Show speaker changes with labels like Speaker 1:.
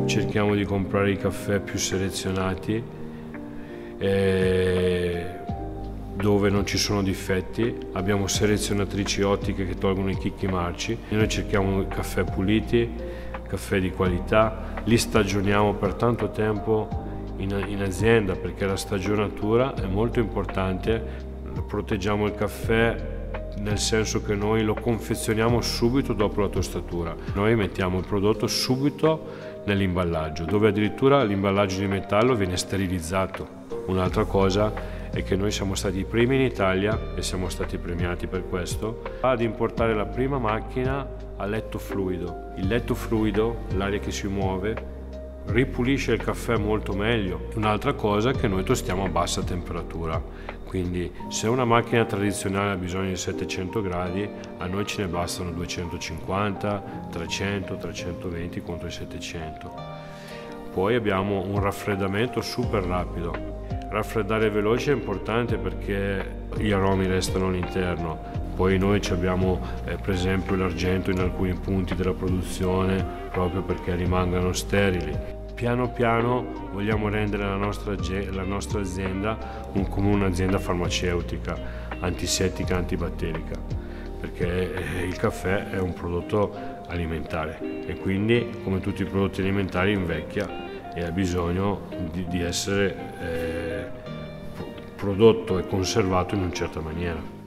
Speaker 1: cerchiamo di comprare i caffè più selezionati, dove non ci sono difetti. Abbiamo selezionatrici ottiche che tolgono i chicchi marci. Noi cerchiamo caffè puliti, caffè di qualità, li stagioniamo per tanto tempo in azienda, perché la stagionatura è molto importante. Proteggiamo il caffè nel senso che noi lo confezioniamo subito dopo la tostatura. Noi mettiamo il prodotto subito nell'imballaggio, dove addirittura l'imballaggio di metallo viene sterilizzato. Un'altra cosa è che noi siamo stati i primi in Italia, e siamo stati premiati per questo, ad importare la prima macchina a letto fluido. Il letto fluido, l'aria che si muove, ripulisce il caffè molto meglio. Un'altra cosa è che noi tostiamo a bassa temperatura, quindi se una macchina tradizionale ha bisogno di 700 gradi, a noi ce ne bastano 250, 300, 320 contro i 700. Poi abbiamo un raffreddamento super rapido. Raffreddare veloce è importante perché gli aromi restano all'interno. Poi noi abbiamo per esempio l'argento in alcuni punti della produzione proprio perché rimangano sterili. Piano piano vogliamo rendere la nostra azienda come un'azienda farmaceutica, antisettica, antibatterica, perché il caffè è un prodotto alimentare e quindi, come tutti i prodotti alimentari, invecchia e ha bisogno di essere prodotto e conservato in una certa maniera.